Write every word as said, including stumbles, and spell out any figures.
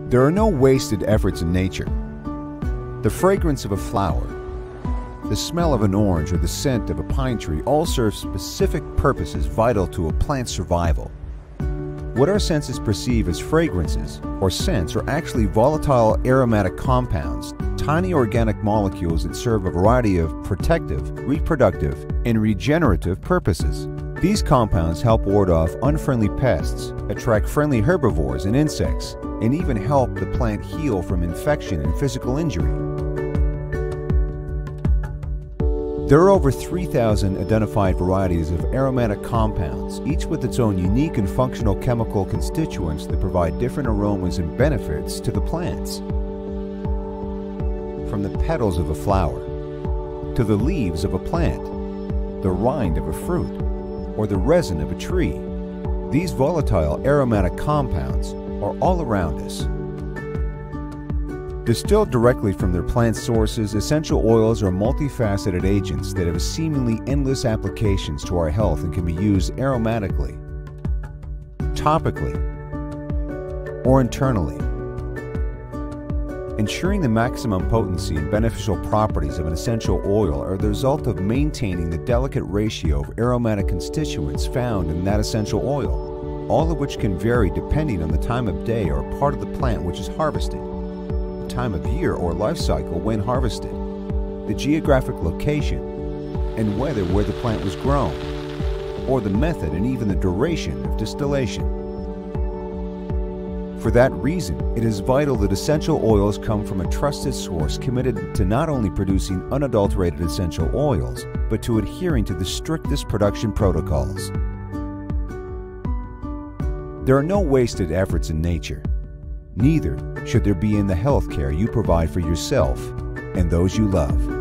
There are no wasted efforts in nature. The fragrance of a flower, the smell of an orange, or the scent of a pine tree all serve specific purposes vital to a plant's survival. What our senses perceive as fragrances or scents are actually volatile aromatic compounds, tiny organic molecules that serve a variety of protective, reproductive, and regenerative purposes. These compounds help ward off unfriendly pests, attract friendly herbivores and insects, and even help the plant heal from infection and physical injury. There are over three thousand identified varieties of aromatic compounds, each with its own unique and functional chemical constituents that provide different aromas and benefits to the plants. From the petals of a flower, to the leaves of a plant, the rind of a fruit, or the resin of a tree, these volatile aromatic compounds are all around us. Distilled directly from their plant sources, essential oils are multifaceted agents that have seemingly endless applications to our health and can be used aromatically, topically, or internally. Ensuring the maximum potency and beneficial properties of an essential oil are the result of maintaining the delicate ratio of aromatic constituents found in that essential oil, all of which can vary depending on the time of day or part of the plant which is harvested, the time of year or life cycle when harvested, the geographic location, and whether where the plant was grown, or the method and even the duration of distillation. For that reason, it is vital that essential oils come from a trusted source committed to not only producing unadulterated essential oils, but to adhering to the strictest production protocols. There are no wasted efforts in nature. Neither should there be in the health care you provide for yourself and those you love.